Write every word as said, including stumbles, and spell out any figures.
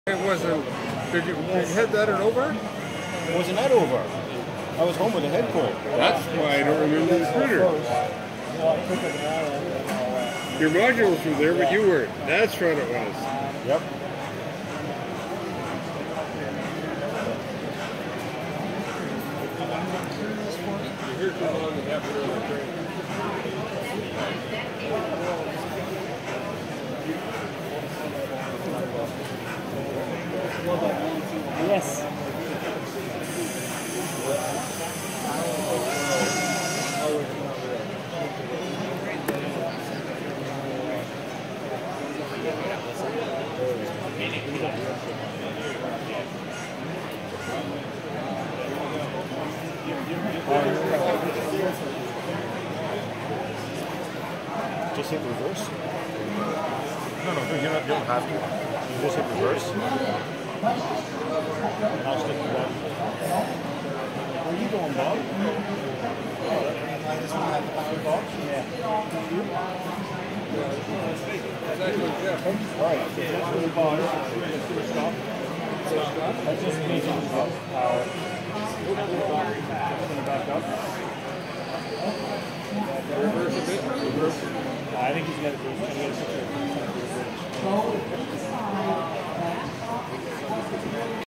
It wasn't. Did you, did you head that at over? It wasn't that over. I was home with a head cold. That's why I don't remember the scooter. Your modules were there, but you weren't. That's what it was. Yep. You're too long to have it on the train. Yes. Just hit reverse. No, no, you don't, you don't have to. You just hit reverse. And I'll stick to that. Where are you going, Bob? I just want to have the back box. Yeah. Right. That's where the bar is. Stop. That's just me to stop. Power. Just going to back up. Reverse a bit. Reverse. I think he's got to do it.